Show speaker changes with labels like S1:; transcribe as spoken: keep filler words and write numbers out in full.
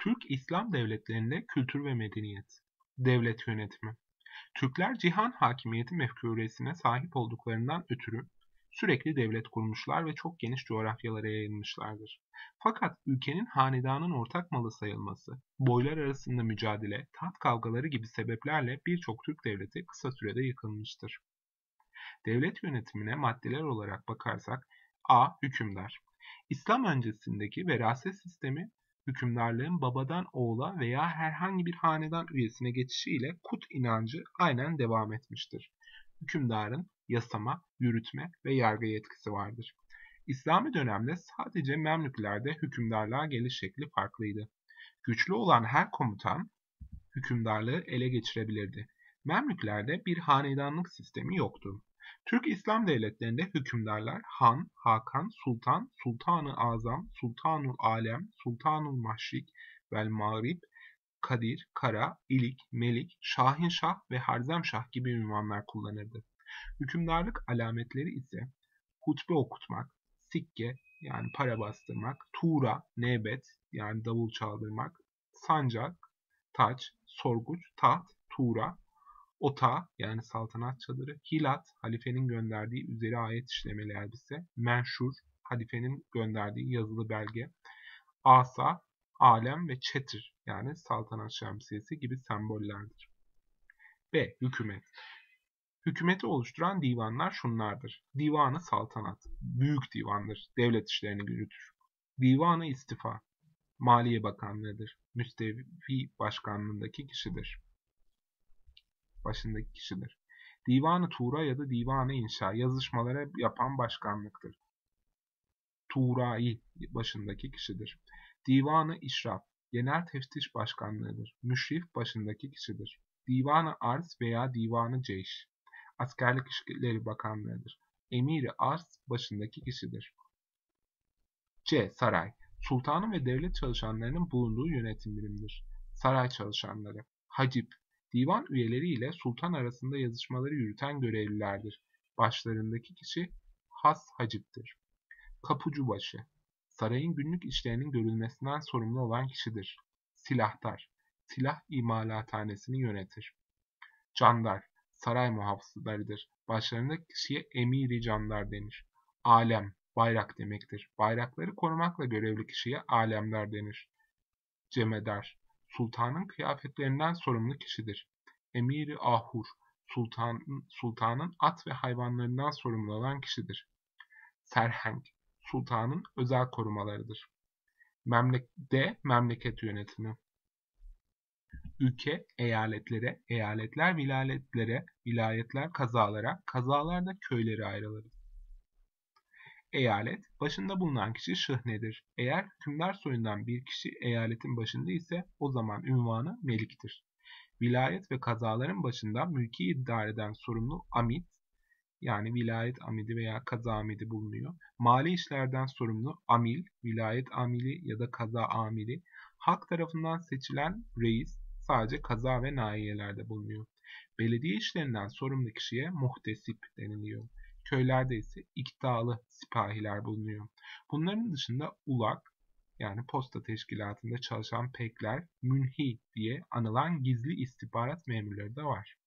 S1: Türk İslam devletlerinde kültür ve medeniyet, devlet yönetimi. Türkler cihan hakimiyeti mefkuresine sahip olduklarından ötürü sürekli devlet kurmuşlar ve çok geniş coğrafyalara yayılmışlardır. Fakat ülkenin hanedanın ortak malı sayılması, boylar arasında mücadele, taht kavgaları gibi sebeplerle birçok Türk devleti kısa sürede yıkılmıştır. Devlet yönetimine maddeler olarak bakarsak A. Hükümdar. İslam öncesindeki veraset sistemi hükümdarlığın babadan oğula veya herhangi bir hanedan üyesine geçişiyle kut inancı aynen devam etmiştir. Hükümdarın yasama, yürütme ve yargı yetkisi vardır. İslami dönemde sadece Memlüklerde hükümdarlığa geliş şekli farklıydı. Güçlü olan her komutan hükümdarlığı ele geçirebilirdi. Memlüklerde bir hanedanlık sistemi yoktu. Türk İslam devletlerinde hükümdarlar Han, Hakan, Sultan, Sultanı Azam, Sultanul Alem, Sultanul Maşrik vel Mağrib, Kadir, Kara, İlik, Melik, Şahinşah ve Harzemşah gibi ünvanlar kullanırdı. Hükümdarlık alametleri ise hutbe okutmak, sikke yani para bastırmak, tuğra, nebet yani davul çaldırmak, sancak, taç, sorguç, taht, tuğra, ota yani saltanat çadırı, hilat, halifenin gönderdiği üzeri ayet işlemeli elbise, menşur, halifenin gönderdiği yazılı belge, asa, alem ve çetir yani saltanat şemsiyesi gibi sembollerdir. B. Hükümet. Hükümeti oluşturan divanlar şunlardır. Divanı saltanat, büyük divandır, devlet işlerini yürütür. Divanı istifa, Maliye Bakanlığı'dır, müstevi başkanlığındaki kişidir. Başındaki kişidir. Divanı Tuğra ya da Divanı İnşa yazışmalara yapan başkanlıktır. Tuğra'yı başındaki kişidir. Divanı İşraf genel teftiş başkanlığıdır. Müşrif başındaki kişidir. Divanı Arz veya Divanı Ceyş askerlik işleri bakanlığıdır. Emiri Arz başındaki kişidir. C. Saray sultanın ve devlet çalışanlarının bulunduğu yönetim birimidir. Saray çalışanları Hacip divan üyeleri ile sultan arasında yazışmaları yürüten görevlilerdir. Başlarındaki kişi has haciptir. Kapucubaşı sarayın günlük işlerinin görülmesinden sorumlu olan kişidir. Silahtar silah imalathanesini yönetir. Candar saray muhafızlarıdır. Başlarındaki kişiye emiri candar denir. Alem bayrak demektir. Bayrakları korumakla görevli kişiye alemdar denir. Cemedar sultanın kıyafetlerinden sorumlu kişidir. Emiri ahur sultan, sultanın at ve hayvanlarından sorumlu olan kişidir. Serheng sultanın özel korumalarıdır. Memlek D. Memleket yönetimi. Ülke eyaletlere, eyaletler vilayetlere, vilayetler kazalara, kazalar da köylere ayrılır. Eyalet, başında bulunan kişi şıhnedir. Eğer hükümdar soyundan bir kişi eyaletin başında ise o zaman ünvanı meliktir. Vilayet ve kazaların başında mülki idareden sorumlu amid, yani vilayet amidi veya kaza amidi bulunuyor. Mali işlerden sorumlu amil, vilayet amili ya da kaza amili, halk tarafından seçilen reis sadece kaza ve nahiyelerde bulunuyor. Belediye işlerinden sorumlu kişiye muhtesip deniliyor. Köylerde ise iktidalı sipahiler bulunuyor. Bunların dışında ulak, yani posta teşkilatında çalışan pekler, münhi diye anılan gizli istihbarat memurları da var.